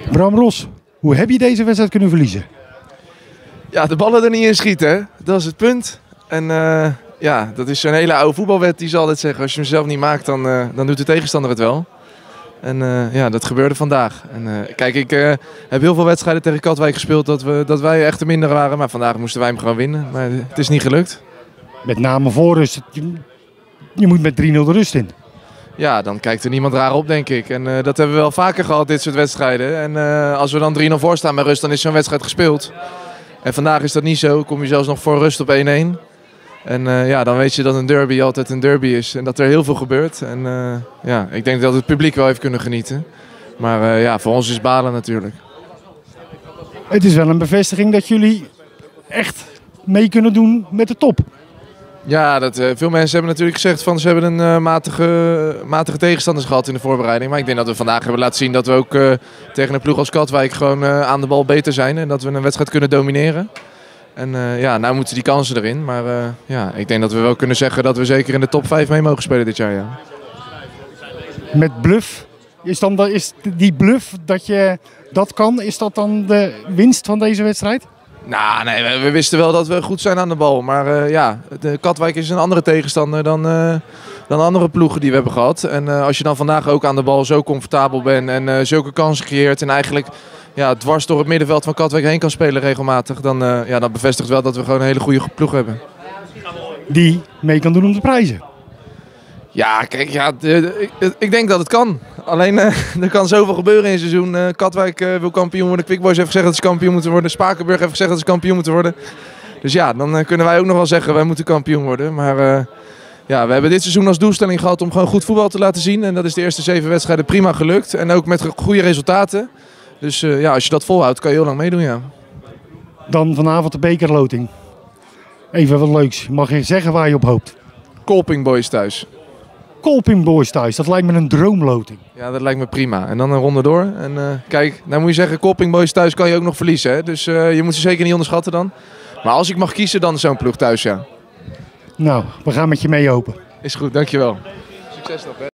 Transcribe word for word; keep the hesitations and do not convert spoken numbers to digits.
Bram Ros, hoe heb je deze wedstrijd kunnen verliezen? Ja, de ballen er niet in schieten, hè? Dat is het punt. En uh, ja, dat is zo'n hele oude voetbalwet die zal altijd zeggen, als je hem zelf niet maakt, dan, uh, dan doet de tegenstander het wel. En uh, ja, dat gebeurde vandaag. En, uh, kijk, ik uh, heb heel veel wedstrijden tegen Katwijk gespeeld dat, we, dat wij echt te minder waren. Maar vandaag moesten wij hem gewoon winnen. Maar het is niet gelukt. Met name voor rust. Je, je moet met drie nul de rust in. Ja, dan kijkt er niemand raar op, denk ik. En uh, dat hebben we wel vaker gehad, dit soort wedstrijden. En uh, als we dan drie nul voor staan bij rust, dan is zo'n wedstrijd gespeeld. En vandaag is dat niet zo. Kom je zelfs nog voor rust op één één. En uh, ja, dan weet je dat een derby altijd een derby is. En dat er heel veel gebeurt. En uh, ja, ik denk dat het publiek wel heeft kunnen genieten. Maar uh, ja, voor ons is balen natuurlijk. Het is wel een bevestiging dat jullie echt mee kunnen doen met de top. Ja, dat, uh, veel mensen hebben natuurlijk gezegd van ze hebben een uh, matige, matige tegenstanders gehad in de voorbereiding. Maar ik denk dat we vandaag hebben laten zien dat we ook uh, tegen een ploeg als Katwijk gewoon uh, aan de bal beter zijn. En dat we een wedstrijd kunnen domineren. En uh, ja, nou moeten die kansen erin. Maar uh, ja, ik denk dat we wel kunnen zeggen dat we zeker in de top vijf mee mogen spelen dit jaar. Ja. Met bluff, is, dan de, is die bluff dat je dat kan, is dat dan de winst van deze wedstrijd? Nou, nee, we, we wisten wel dat we goed zijn aan de bal. Maar uh, ja, de Katwijk is een andere tegenstander dan, uh, dan andere ploegen die we hebben gehad. En uh, als je dan vandaag ook aan de bal zo comfortabel bent en uh, zulke kansen creëert en eigenlijk ja, dwars door het middenveld van Katwijk heen kan spelen regelmatig, dan uh, ja, dat bevestigt wel dat we gewoon een hele goede ploeg hebben. Die mee kan doen om de prijzen. Ja, kijk, ja, de, de, ik, ik denk dat het kan. Alleen uh, er kan zoveel gebeuren in het seizoen. Uh, Katwijk uh, wil kampioen worden. Quick Boys heeft gezegd dat ze kampioen moeten worden. Spakenburg heeft gezegd dat ze kampioen moeten worden. Dus ja, dan uh, kunnen wij ook nog wel zeggen wij moeten kampioen worden. Maar uh, ja, we hebben dit seizoen als doelstelling gehad om gewoon goed voetbal te laten zien. En dat is de eerste zeven wedstrijden prima gelukt. En ook met goede resultaten. Dus uh, ja, als je dat volhoudt kan je heel lang meedoen, ja. Dan vanavond de bekerloting. Even wat leuks. Mag je zeggen waar je op hoopt? Kolping Boys thuis. Kolping Boys thuis, dat lijkt me een droomloting. Ja, dat lijkt me prima. En dan een ronde door. En uh, kijk, nou moet je zeggen, Kolping Boys thuis kan je ook nog verliezen. Hè? Dus uh, je moet ze zeker niet onderschatten dan. Maar als ik mag kiezen, dan zo'n ploeg thuis, ja. Nou, we gaan met je mee open. Is goed, dankjewel. Succes nog, hè.